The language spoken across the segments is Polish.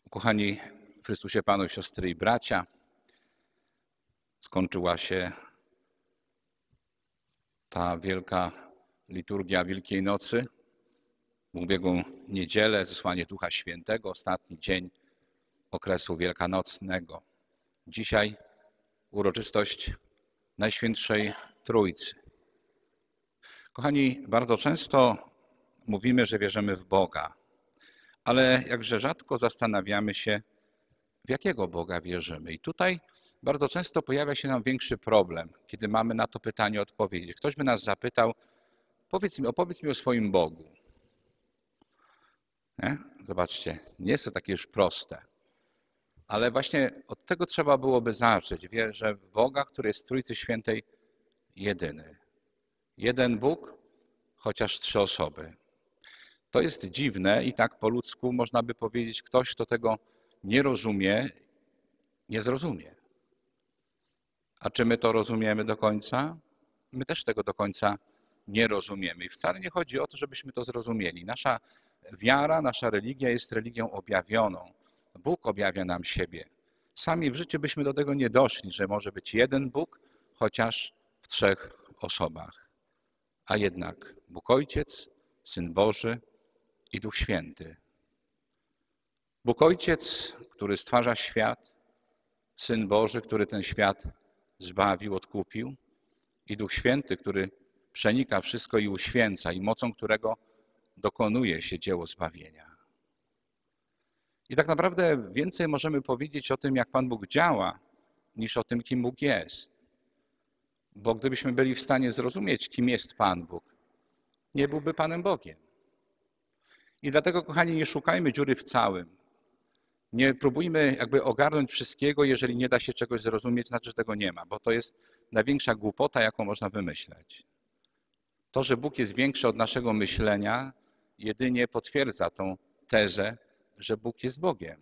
Ukochani w Chrystusie Panu, siostry i bracia, skończyła się ta wielka liturgia Wielkiej Nocy, w ubiegłą niedzielę, zesłanie Ducha Świętego, ostatni dzień okresu wielkanocnego. Dzisiaj uroczystość Najświętszej Trójcy. Kochani, bardzo często mówimy, że wierzymy w Boga, ale jakże rzadko zastanawiamy się, w jakiego Boga wierzymy. I tutaj bardzo często pojawia się nam większy problem, kiedy mamy na to pytanie odpowiedzieć. Ktoś by nas zapytał, opowiedz mi o swoim Bogu. Nie? Zobaczcie, nie jest to takie już proste. Ale właśnie od tego trzeba byłoby zacząć. Wierzę w Boga, który jest w Trójcy Świętej jedyny. Jeden Bóg, chociaż trzy osoby. To jest dziwne i tak po ludzku można by powiedzieć, ktoś, kto tego nie rozumie, nie zrozumie. A czy my to rozumiemy do końca? My też tego do końca nie rozumiemy. I wcale nie chodzi o to, żebyśmy to zrozumieli. Nasza wiara, nasza religia jest religią objawioną. Bóg objawia nam siebie. Sami w życiu byśmy do tego nie doszli, że może być jeden Bóg, chociaż w trzech osobach. A jednak Bóg Ojciec, Syn Boży i Duch Święty. Bóg Ojciec, który stwarza świat, Syn Boży, który ten świat zbawił, odkupił, i Duch Święty, który przenika wszystko i uświęca, i mocą którego dokonuje się dzieło zbawienia. I tak naprawdę więcej możemy powiedzieć o tym, jak Pan Bóg działa, niż o tym, kim Bóg jest. Bo gdybyśmy byli w stanie zrozumieć, kim jest Pan Bóg, nie byłby Panem Bogiem. I dlatego, kochani, nie szukajmy dziury w całym. Nie próbujmy jakby ogarnąć wszystkiego, jeżeli nie da się czegoś zrozumieć, znaczy, że tego nie ma, bo to jest największa głupota, jaką można wymyśleć. To, że Bóg jest większy od naszego myślenia, jedynie potwierdza tą tezę, że Bóg jest Bogiem.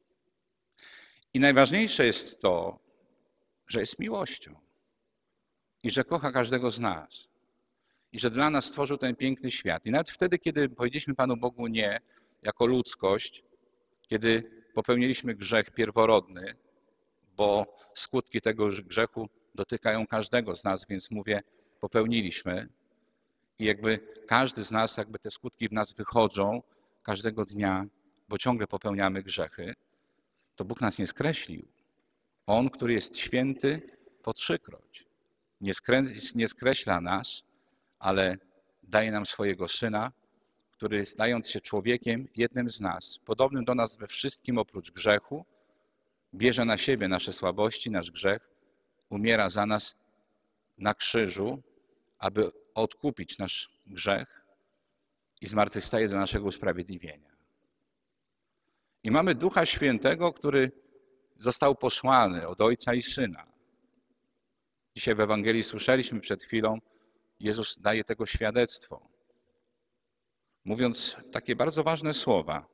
I najważniejsze jest to, że jest miłością i że kocha każdego z nas i że dla nas stworzył ten piękny świat. I nawet wtedy, kiedy powiedzieliśmy Panu Bogu nie, jako ludzkość, kiedy popełniliśmy grzech pierworodny, bo skutki tego grzechu dotykają każdego z nas, więc mówię, popełniliśmy i jakby każdy z nas, jakby te skutki w nas wychodzą każdego dnia, bo ciągle popełniamy grzechy, to Bóg nas nie skreślił. On, który jest święty, po trzykroć. Nie skreśla nas, ale daje nam swojego Syna, który stając się człowiekiem, jednym z nas, podobnym do nas we wszystkim oprócz grzechu, bierze na siebie nasze słabości, nasz grzech, umiera za nas na krzyżu, aby odkupić nasz grzech i zmartwychwstaje do naszego usprawiedliwienia. I mamy Ducha Świętego, który został posłany od Ojca i Syna. Dzisiaj w Ewangelii słyszeliśmy przed chwilą, Jezus daje tego świadectwo, mówiąc takie bardzo ważne słowa.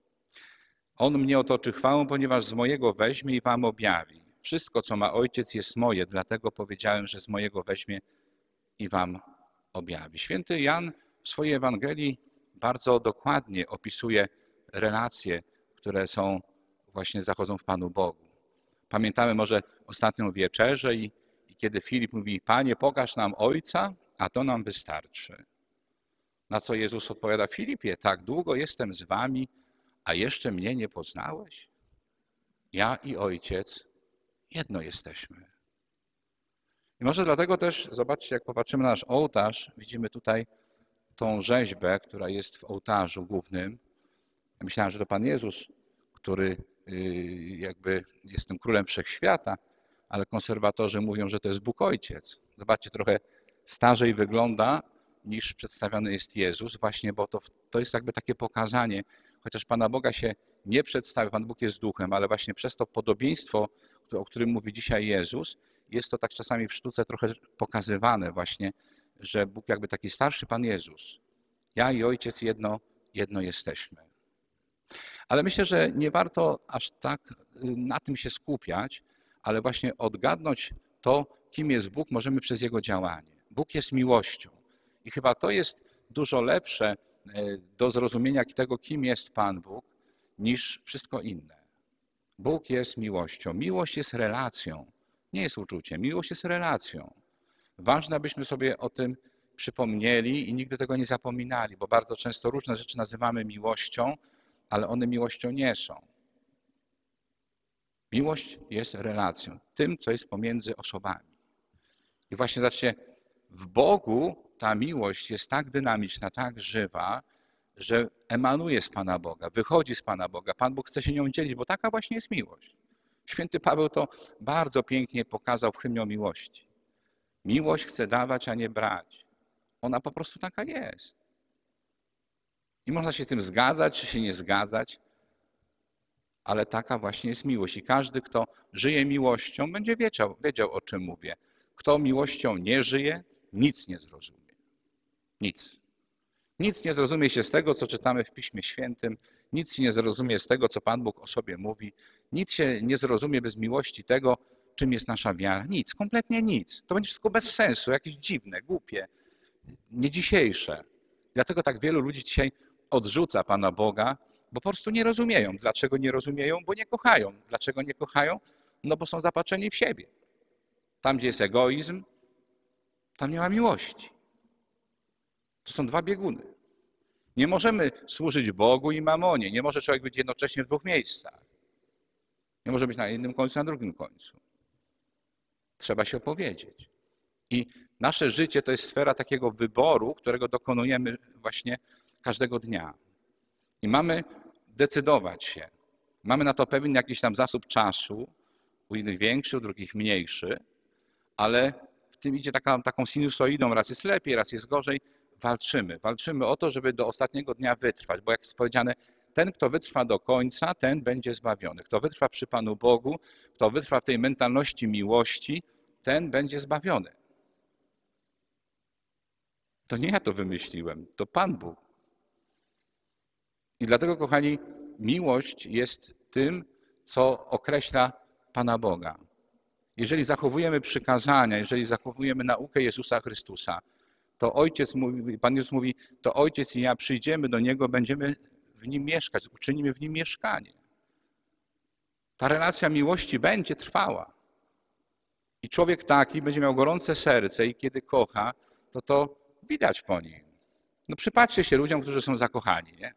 On mnie otoczy chwałą, ponieważ z mojego weźmie i wam objawi. Wszystko, co ma Ojciec, jest moje, dlatego powiedziałem, że z mojego weźmie i wam objawi. Święty Jan w swojej Ewangelii bardzo dokładnie opisuje relacje, które właśnie zachodzą w Panu Bogu. Pamiętamy może ostatnią wieczerzę i kiedy Filip mówi, Panie, pokaż nam Ojca, a to nam wystarczy. Na co Jezus odpowiada, Filipie, tak długo jestem z wami, a jeszcze mnie nie poznałeś? Ja i Ojciec jedno jesteśmy. I może dlatego też, zobaczcie, jak popatrzymy na nasz ołtarz, widzimy tutaj tą rzeźbę, która jest w ołtarzu głównym. Ja myślałem, że to Pan Jezus, który jakby jest tym królem wszechświata, ale konserwatorzy mówią, że to jest Bóg Ojciec. Zobaczcie, trochę starzej wygląda niż przedstawiony jest Jezus, właśnie bo to jest jakby takie pokazanie, chociaż Pana Boga się nie przedstawia, Pan Bóg jest duchem, ale właśnie przez to podobieństwo, o którym mówi dzisiaj Jezus, jest to tak czasami w sztuce trochę pokazywane właśnie, że Bóg jakby taki starszy Pan Jezus. Ja i Ojciec jedno jesteśmy. Ale myślę, że nie warto aż tak na tym się skupiać, ale właśnie odgadnąć to, kim jest Bóg, możemy przez Jego działanie. Bóg jest miłością. I chyba to jest dużo lepsze do zrozumienia tego, kim jest Pan Bóg, niż wszystko inne. Bóg jest miłością. Miłość jest relacją, nie jest uczuciem. Miłość jest relacją. Ważne, abyśmy sobie o tym przypomnieli i nigdy tego nie zapominali, bo bardzo często różne rzeczy nazywamy miłością, ale one miłością nie są. Miłość jest relacją, tym, co jest pomiędzy osobami. I właśnie zobaczcie, w Bogu ta miłość jest tak dynamiczna, tak żywa, że emanuje z Pana Boga, wychodzi z Pana Boga. Pan Bóg chce się nią dzielić, bo taka właśnie jest miłość. Święty Paweł to bardzo pięknie pokazał w hymnie o miłości. Miłość chce dawać, a nie brać. Ona po prostu taka jest. I można się z tym zgadzać, czy się nie zgadzać, ale taka właśnie jest miłość. I każdy, kto żyje miłością, będzie wiedział, o czym mówię. Kto miłością nie żyje, nic nie zrozumie. Nic. Nic nie zrozumie się z tego, co czytamy w Piśmie Świętym, nic się nie zrozumie z tego, co Pan Bóg o sobie mówi, nic się nie zrozumie bez miłości tego, czym jest nasza wiara. Nic, kompletnie nic. To będzie wszystko bez sensu, jakieś dziwne, głupie, nie dzisiejsze. Dlatego tak wielu ludzi dzisiaj odrzuca Pana Boga, bo po prostu nie rozumieją. Dlaczego nie rozumieją? Bo nie kochają. Dlaczego nie kochają? No bo są zapatrzeni w siebie. Tam, gdzie jest egoizm, tam nie ma miłości. To są dwa bieguny. Nie możemy służyć Bogu i mamonie. Nie może człowiek być jednocześnie w dwóch miejscach. Nie może być na jednym końcu, na drugim końcu. Trzeba się opowiedzieć. I nasze życie to jest sfera takiego wyboru, którego dokonujemy właśnie każdego dnia. I mamy decydować się. Mamy na to pewien jakiś tam zasób czasu, u innych większy, u drugich mniejszy, ale w tym idzie taką sinusoidą, raz jest lepiej, raz jest gorzej. Walczymy. Walczymy o to, żeby do ostatniego dnia wytrwać, bo jak jest powiedziane, ten, kto wytrwa do końca, ten będzie zbawiony. Kto wytrwa przy Panu Bogu, kto wytrwa w tej mentalności miłości, ten będzie zbawiony. To nie ja to wymyśliłem, to Pan Bóg. I dlatego, kochani, miłość jest tym, co określa Pana Boga. Jeżeli zachowujemy przykazania, jeżeli zachowujemy naukę Jezusa Chrystusa, to Ojciec mówi, Pan Jezus mówi, to Ojciec i ja przyjdziemy do Niego, będziemy w Nim mieszkać, uczynimy w Nim mieszkanie. Ta relacja miłości będzie trwała. I człowiek taki będzie miał gorące serce i kiedy kocha, to widać po nim. No przypatrzcie się ludziom, którzy są zakochani, nie?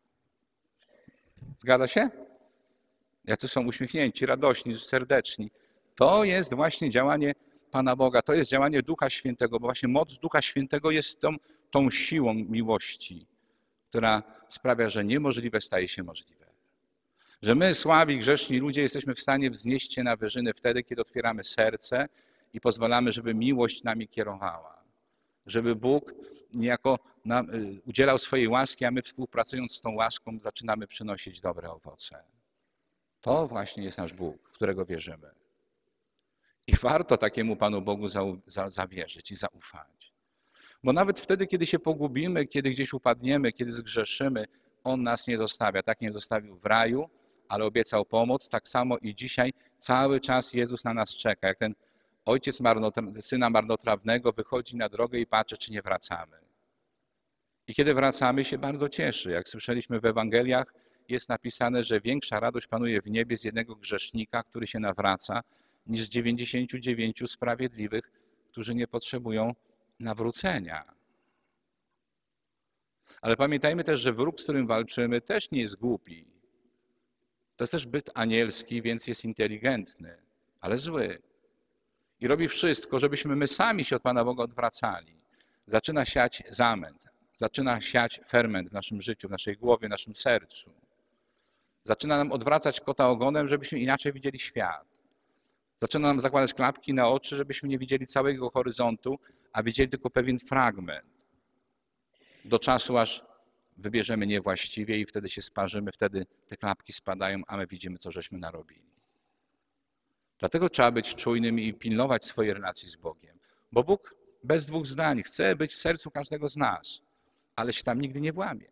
Zgadza się? Jacy są uśmiechnięci, radośni, serdeczni. To jest właśnie działanie Pana Boga, to jest działanie Ducha Świętego, bo właśnie moc Ducha Świętego jest tą siłą miłości, która sprawia, że niemożliwe staje się możliwe. Że my, słabi, grzeszni ludzie, jesteśmy w stanie wznieść się na wyżyny wtedy, kiedy otwieramy serce i pozwalamy, żeby miłość nami kierowała. Żeby Bóg niejako nam udzielał swojej łaski, a my współpracując z tą łaską zaczynamy przynosić dobre owoce. To właśnie jest nasz Bóg, w którego wierzymy. I warto takiemu Panu Bogu zawierzyć i zaufać. Bo nawet wtedy, kiedy się pogubimy, kiedy gdzieś upadniemy, kiedy zgrzeszymy, On nas nie zostawia. Tak nie zostawił w raju, ale obiecał pomoc. Tak samo i dzisiaj cały czas Jezus na nas czeka. Jak ten ojciec syna marnotrawnego wychodzi na drogę i patrzy, czy nie wracamy. I kiedy wracamy, się bardzo cieszy. Jak słyszeliśmy w Ewangeliach, jest napisane, że większa radość panuje w niebie z jednego grzesznika, który się nawraca, niż z 99 sprawiedliwych, którzy nie potrzebują nawrócenia. Ale pamiętajmy też, że wróg, z którym walczymy, też nie jest głupi. To jest też byt anielski, więc jest inteligentny, ale zły. I robi wszystko, żebyśmy my sami się od Pana Boga odwracali. Zaczyna siać zamęt, zaczyna siać ferment w naszym życiu, w naszej głowie, w naszym sercu. Zaczyna nam odwracać kota ogonem, żebyśmy inaczej widzieli świat. Zaczyna nam zakładać klapki na oczy, żebyśmy nie widzieli całego horyzontu, a widzieli tylko pewien fragment. Do czasu, aż wybierzemy niewłaściwie i wtedy się sparzymy, wtedy te klapki spadają, a my widzimy, co żeśmy narobili. Dlatego trzeba być czujnym i pilnować swojej relacji z Bogiem. Bo Bóg bez dwóch zdań chce być w sercu każdego z nas, ale się tam nigdy nie włamie.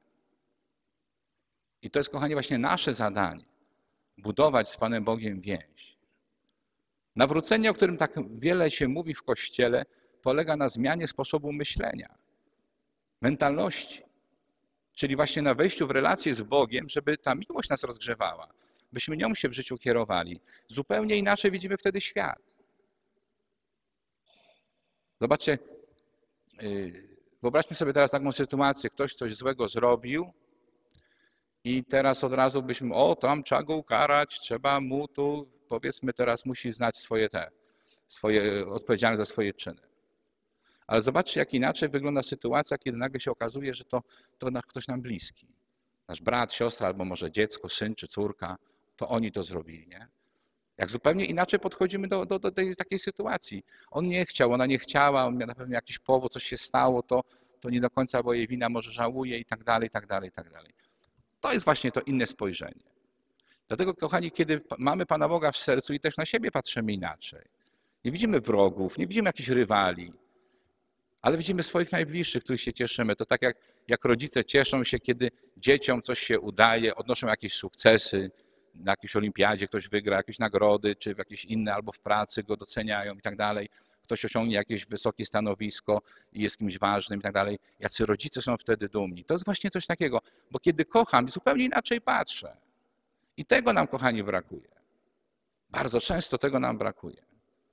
I to jest, kochani, właśnie nasze zadanie. Budować z Panem Bogiem więź. Nawrócenie, o którym tak wiele się mówi w Kościele, polega na zmianie sposobu myślenia, mentalności. Czyli właśnie na wejściu w relację z Bogiem, żeby ta miłość nas rozgrzewała, byśmy nią się w życiu kierowali. Zupełnie inaczej widzimy wtedy świat. Zobaczcie, wyobraźmy sobie teraz taką sytuację, ktoś coś złego zrobił i teraz od razu byśmy, tam trzeba go ukarać, trzeba mu tu, powiedzmy teraz musi znać swoje odpowiedzialność za swoje czyny. Ale zobaczcie, jak inaczej wygląda sytuacja, kiedy nagle się okazuje, że to ktoś nam bliski. Nasz brat, siostra, albo może dziecko, syn czy córka, to oni to zrobili, nie? Jak zupełnie inaczej podchodzimy do tej takiej sytuacji. On nie chciał, ona nie chciała, on miał na pewno jakiś powód, coś się stało, to nie do końca była jej wina, może żałuje i tak dalej, i tak dalej, i tak dalej. To jest właśnie to inne spojrzenie. Dlatego, kochani, kiedy mamy Pana Boga w sercu i też na siebie patrzymy inaczej. Nie widzimy wrogów, nie widzimy jakichś rywali, ale widzimy swoich najbliższych, których się cieszymy. To tak jak rodzice cieszą się, kiedy dzieciom coś się udaje, odnoszą jakieś sukcesy, na jakiejś olimpiadzie ktoś wygra jakieś nagrody, czy w jakieś inne, albo w pracy go doceniają i tak dalej. Ktoś osiągnie jakieś wysokie stanowisko i jest kimś ważnym i tak dalej. Jacy rodzice są wtedy dumni. To jest właśnie coś takiego, bo kiedy kocham, zupełnie inaczej patrzę. I tego nam, kochani, brakuje. Bardzo często tego nam brakuje.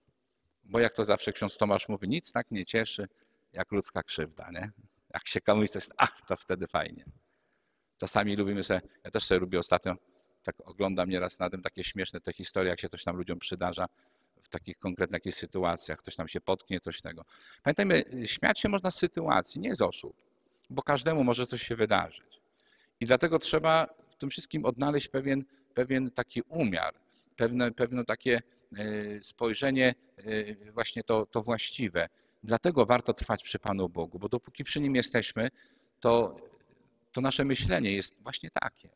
Bo jak to zawsze ksiądz Tomasz mówi, nic tak nie cieszy, jak ludzka krzywda, nie? Jak się komuś coś, to wtedy fajnie. Czasami lubimy sobie, ja też sobie lubię ostatnio, tak oglądam nieraz na tym takie śmieszne te historie, jak się coś tam ludziom przydarza w takich konkretnych jakichś sytuacjach, ktoś tam się potknie, coś tego. Pamiętajmy, śmiać się można z sytuacji, nie z osób, bo każdemu może coś się wydarzyć. I dlatego trzeba w tym wszystkim odnaleźć pewien taki umiar, pewne takie spojrzenie właśnie to właściwe. Dlatego warto trwać przy Panu Bogu, bo dopóki przy Nim jesteśmy, to nasze myślenie jest właśnie takie.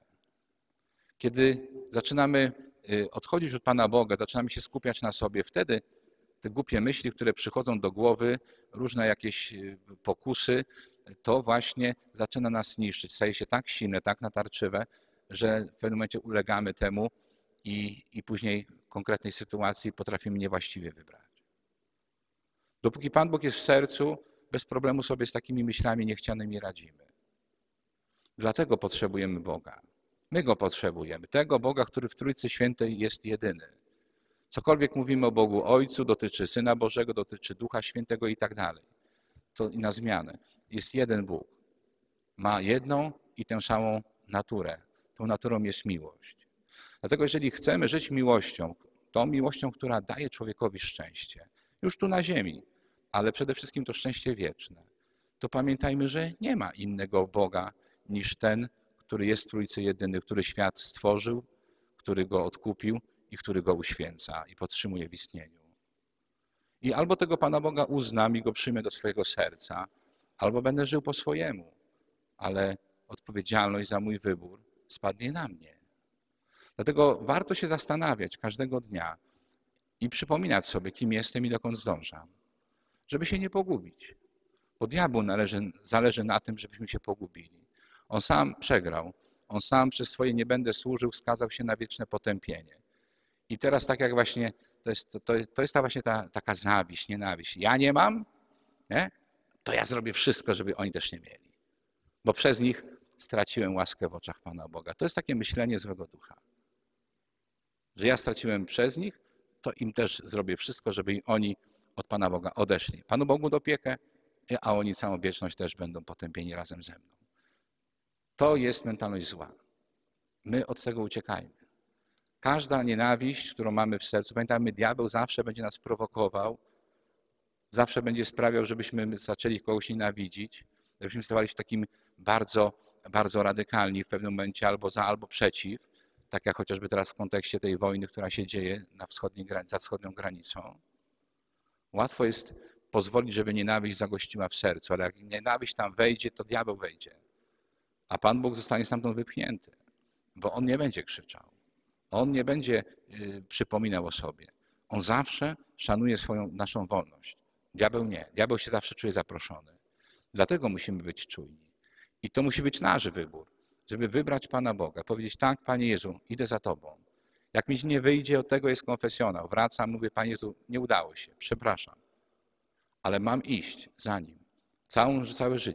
Kiedy zaczynamy odchodzić od Pana Boga, zaczynamy się skupiać na sobie, wtedy te głupie myśli, które przychodzą do głowy, różne jakieś pokusy, to właśnie zaczyna nas niszczyć. Staje się tak silne, tak natarczywe, że w pewnym momencie ulegamy temu i później w konkretnej sytuacji potrafimy niewłaściwie wybrać. Dopóki Pan Bóg jest w sercu, bez problemu sobie z takimi myślami niechcianymi radzimy. Dlatego potrzebujemy Boga. My Go potrzebujemy. Tego Boga, który w Trójcy Świętej jest jedyny. Cokolwiek mówimy o Bogu Ojcu, dotyczy Syna Bożego, dotyczy Ducha Świętego i tak dalej. To i na zmianę. Jest jeden Bóg. Ma jedną i tę samą naturę. Tą naturą jest miłość. Dlatego jeżeli chcemy żyć miłością, tą miłością, która daje człowiekowi szczęście, już tu na ziemi, ale przede wszystkim to szczęście wieczne, to pamiętajmy, że nie ma innego Boga niż ten, który jest w Trójcy jedyny, który świat stworzył, który go odkupił i który go uświęca i podtrzymuje w istnieniu. I albo tego Pana Boga uznam i go przyjmę do swojego serca, albo będę żył po swojemu, ale odpowiedzialność za mój wybór spadnie na mnie. Dlatego warto się zastanawiać każdego dnia i przypominać sobie, kim jestem i dokąd zdążam, żeby się nie pogubić. Bo diabłu zależy na tym, żebyśmy się pogubili. On sam przegrał. On sam przez swoje nie będę służył, skazał się na wieczne potępienie. I teraz tak jak właśnie, to jest taka zawiść, nienawiść. Ja nie mam, nie? To ja zrobię wszystko, żeby oni też nie mieli. Bo przez nich straciłem łaskę w oczach Pana Boga. To jest takie myślenie złego ducha. Że ja straciłem przez nich, to im też zrobię wszystko, żeby oni od Pana Boga odeszli. Panu Bogu do opiekę, a oni całą wieczność też będą potępieni razem ze mną. To jest mentalność zła. My od tego uciekajmy. Każda nienawiść, którą mamy w sercu, pamiętajmy, diabeł zawsze będzie nas prowokował, zawsze będzie sprawiał, żebyśmy zaczęli kogoś nienawidzić, żebyśmy stawali się takim bardzo, bardzo radykalni w pewnym momencie albo za, albo przeciw, tak jak chociażby teraz w kontekście tej wojny, która się dzieje za wschodnią granicą. Łatwo jest pozwolić, żeby nienawiść zagościła w sercu, ale jak nienawiść tam wejdzie, to diabeł wejdzie. A Pan Bóg zostanie stamtąd wypchnięty, bo On nie będzie krzyczał. On nie będzie przypominał o sobie. On zawsze szanuje naszą wolność. Diabeł nie. Diabeł się zawsze czuje zaproszony. Dlatego musimy być czujni. I to musi być nasz wybór, żeby wybrać Pana Boga. Powiedzieć, tak, Panie Jezu, idę za Tobą. Jak mi nie wyjdzie, od tego jest konfesjonał. Wracam, mówię, Panie Jezu, nie udało się, przepraszam. Ale mam iść za Nim. Całe życie.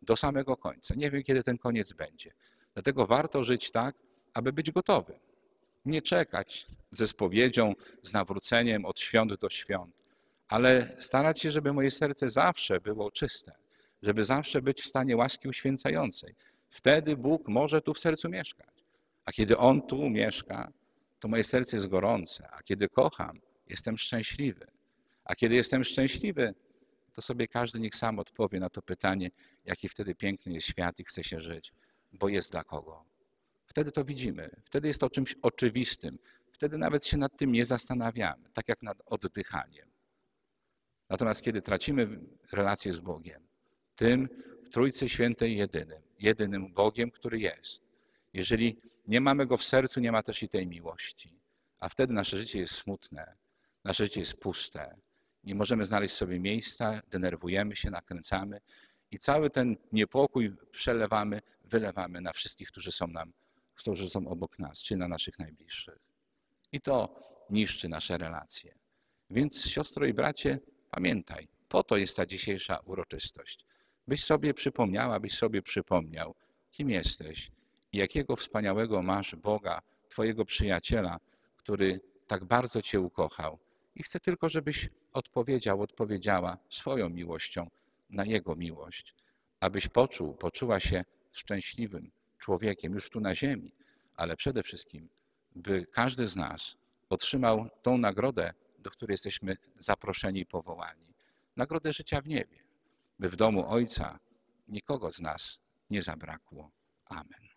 do samego końca. Nie wiem, kiedy ten koniec będzie. Dlatego warto żyć tak, aby być gotowym. Nie czekać ze spowiedzią, z nawróceniem od świąt do świąt, ale starać się, żeby moje serce zawsze było czyste, żeby zawsze być w stanie łaski uświęcającej. Wtedy Bóg może tu w sercu mieszkać. A kiedy On tu mieszka, to moje serce jest gorące. A kiedy kocham, jestem szczęśliwy. A kiedy jestem szczęśliwy, to sobie każdy niech sam odpowie na to pytanie, jaki wtedy piękny jest świat i chce się żyć, bo jest dla kogo. Wtedy to widzimy. Wtedy jest to czymś oczywistym. Wtedy nawet się nad tym nie zastanawiamy, tak jak nad oddychaniem. Natomiast kiedy tracimy relację z Bogiem, tym w Trójcy Świętej jedynym Bogiem, który jest. Jeżeli nie mamy Go w sercu, nie ma też i tej miłości. A wtedy nasze życie jest smutne, nasze życie jest puste. Nie możemy znaleźć sobie miejsca, denerwujemy się, nakręcamy i cały ten niepokój przelewamy, wylewamy na wszystkich, którzy są obok nas, czy na naszych najbliższych. I to niszczy nasze relacje. Więc siostro i bracie, pamiętaj, po to jest ta dzisiejsza uroczystość. Byś sobie przypomniała, byś sobie przypomniał, kim jesteś i jakiego wspaniałego masz Boga, twojego przyjaciela, który tak bardzo cię ukochał. I chcę tylko, żebyś odpowiedziała swoją miłością na Jego miłość, abyś poczuła się szczęśliwym człowiekiem już tu na ziemi, ale przede wszystkim, by każdy z nas otrzymał tą nagrodę, do której jesteśmy zaproszeni i powołani. Nagrodę życia w niebie, by w domu Ojca nikogo z nas nie zabrakło. Amen.